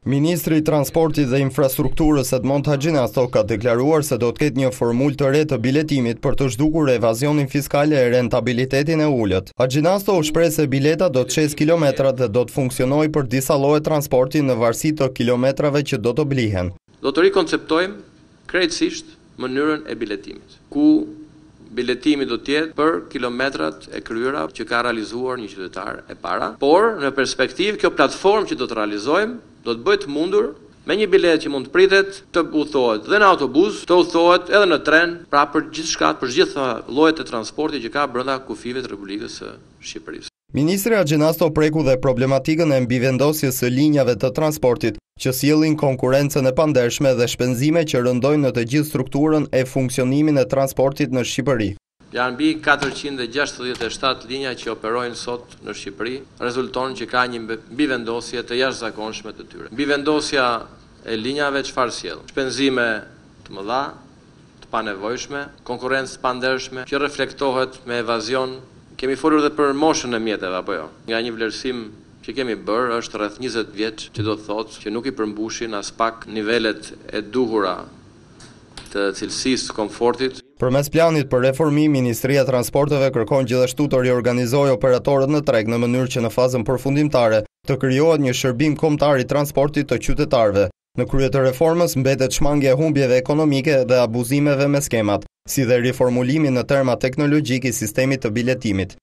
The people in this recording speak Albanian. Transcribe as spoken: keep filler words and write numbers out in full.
Ministri i Transportit dhe Infrastrukturës Edmond Haxhinasto ka deklaruar se do të ketë një formulë të re të biletimit për të zhdukur evazionin fiskal e rentabilitetin e ulët. Haxhinasto u shpreh se bileta do të shes kilometrat dhe do të funksionojë për disa lloje transporti në varësi të kilometrave që do të blihen. Do të rikonceptojmë krejtësisht mënyrën e biletimit, ku biletimi do të jetë për kilometrat e kryera që ka realizuar një qytetar e para, por në perspektivë kjo platformë që do të realizojmë do të bëhet mundur me një bilet që mund të pritet të udhëtohet dhe në autobus, të udhëtohet edhe në tren, pra për gjithçka, për gjitha llojet e transportit që ka brenda kufive të Republikës së Shqipërisë. Ministri Haxhinasto preku dhe problematikën e mbivendosjes së linjave të transportit, që sjellin konkurrencën e pandershme dhe shpenzime që rëndojnë në të gjithë strukturën e funksionimin e transportit në Shqipëri. Janë mbi katërqind e gjashtëdhjetë e shtatë linja që operojnë sot në Shqipëri, rezulton që ka një mbivendosje të jashtëzakonshme të tyre. Mbivendosja e linjave çfarë sjell? Shpenzime të mëdha, të panevojshme, konkurrencë të pandershme që reflektohet me evazion. Kemi folur dhe për moshën e mjeteve apo jo? Nga një vlerësim që kemi bërë është rreth njëzet vjeç, që do të thotë që nuk i përmbushin as pak nivelet e duhura të cilësisë të komfortit. Përmes planit për reformim, Ministria e Transporteve kërkon gjithashtu të riorganizojë operatorët në treg në mënyrë që në fazën përfundimtare të krijohet një shërbim kombëtar i transportit të qytetarëve. Në krye të reformës mbetet shmangja e humbjeve ekonomike dhe abuzimeve me skemat, si dhe riformulimi në terma teknologjik i sistemit të biletimit.